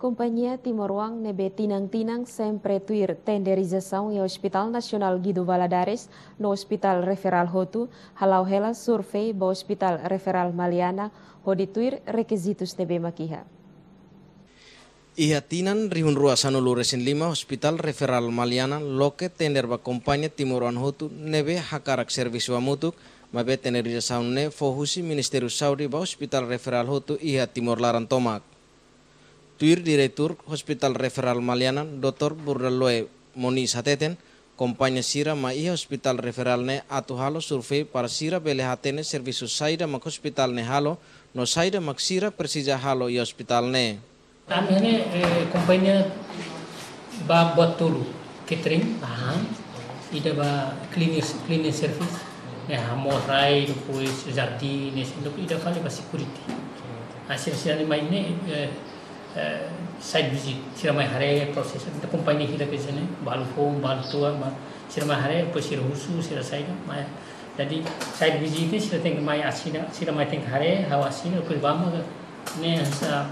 Companhia Timor-Wang nebe tinang-tinang sempre tuir tenderização e Hospital Nacional Guido Valadares no Hospital Referral Hotu, halau hela survei bo Hospital Referral Maliana, hodi tuir requisitos nebe makiha. Ihatinan rihun rua sanulu resin 5 Hospital Referral Maliana loke tender ba Companhia Timor-Wang Hotu nebe hakarak servis wa mutuk mabe tenderização ne fohusi Ministério Saudi ba Hospital Referral Hotu iha Timor Laran Tomak. Tuir Direktur Hospital Referral Maliana Dr. Burdaloe Moniz Hateten Companhia Sira ma iha Hospital Referral ne atu halo survei para Sira bele hatene servisu saida mak hospital ne halo no saida mak Sira persija halo i hospital ne. Kami ini kompannya ba buat tulu catering, ida ba cleaning service, morai, depois jardim, ida fale ba security. Hasil ni main ni side visit, sira mai hare proses. Kita kompannya kita ke sini, balu home, balu tua, sira mai hare, depois sira husu, sira side, jadi side visit ni sira tengok mai asina, sira mai tengok hare, hawa asina, depois bama ni hasa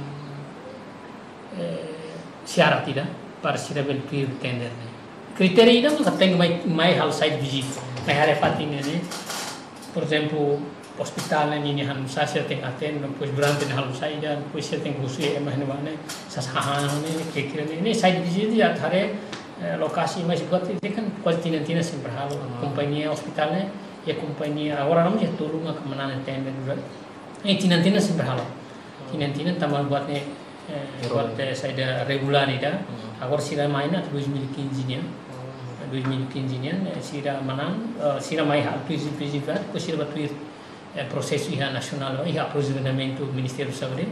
syarat tidak para sira bel tuir tender ni. Kriteria ida tu tengok mai hal side visit, mai hare fatin ni, por exemplo hospital ini han saya tengah aten depois berante hal saida depois saya tengah khusus emah ni mana sasahan ni kira ni side visit dia hare lokasi mais buat itu kan kualitas sempre hal kompanhia hospital ni ya kompanhia orang namanya tolong ke mana tender juga tina sempre hal tina tambah buat ni buat saida regular ida agora sira mainnya 2015 nya 2015 nya sira manang sira mai hal prinsip-prinsip depois sira batuir prosesso iha nasional iha aprovisionamento Ministério Saúde.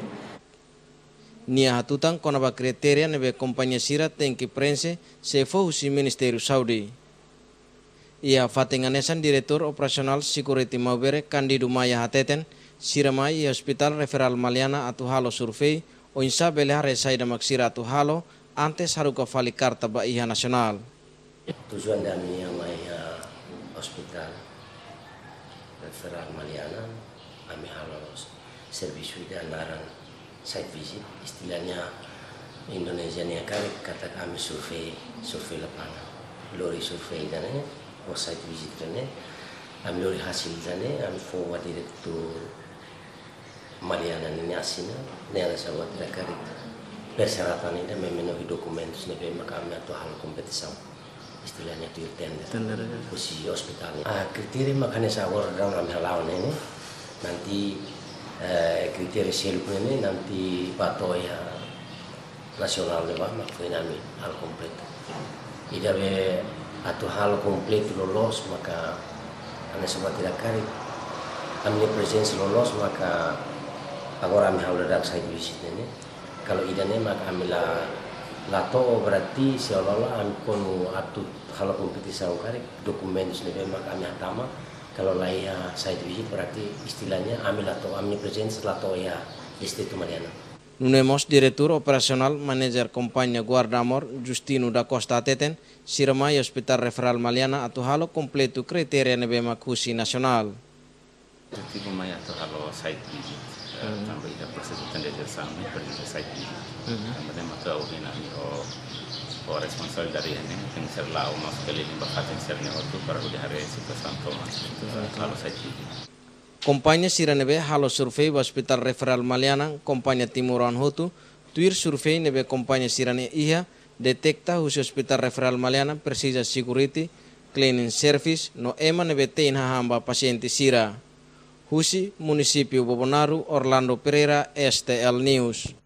Nia hatutang konaba kriteria nebe Companhia Sira tengki prense se fohusi Ministério Saúde. Ia fatinganesan Diretor Operasional Security Maubere Candido Maya Hateten Sira mai Hospital Referral Maliana atu halo survei o insa bele hare saida maksira atu halo antes haruka fali karta ba iha nasional. Tujuan kami yang mai hospital Referral Maliana, kami halos servis sudah naran site visit, istilahnya Indonesia ni kata kami survei lapangan, lori survei dan site visit dan kami lori hasil dan kami forward Direktur Maliana ni asina, ni ada sahabat terkait persyaratan ini memenuhi dokumen sebagai kami atau hal kompetisi. Istilahnya tuir tender posisi hospitalnya. Kriteria makanya saya dalam hal ini nanti kriteria selupnya ini nanti patoya nasional lewat makanya kami hal komplit. Ida be atau hal komplit lolos maka kami semua tidak kari. Kami presence lolos maka agora kami hal ledak saya visit ini. Kalau ida ini maka kami lato berarti seolah-olah kami pun atut kalau kompetisi kari dokumen sendiri maka kami hatama kalau laia side visit berarti istilahnya kami lato kami presence lato ya Distrito Mariana. Nunemos Direktur Operasional Manager Companhia Guardamor Justino da Costa Teten Siramai Hospital Referral Maliana atu halo kompletu kriteria nebe makusi nasional. Tipo mai atu halo side visit tambah ida proses tenderização pergi side visit. Também matau ini o responsable dari ini yang serlau mas keliling bakatin sernya waktu para udah hari situ santo mas halo side visit. Companhia Sira nebe halo survei ba Hospital Referral Maliana Companhia Timor-Wang Hotu tuir survei nebe Companhia Sira ne iha detekta husi Hospital Referral Maliana persija security cleaning service no ema nebe tein hamba paciente Sira. Husi Municipio Bobonaru Orlando Pereira STL News.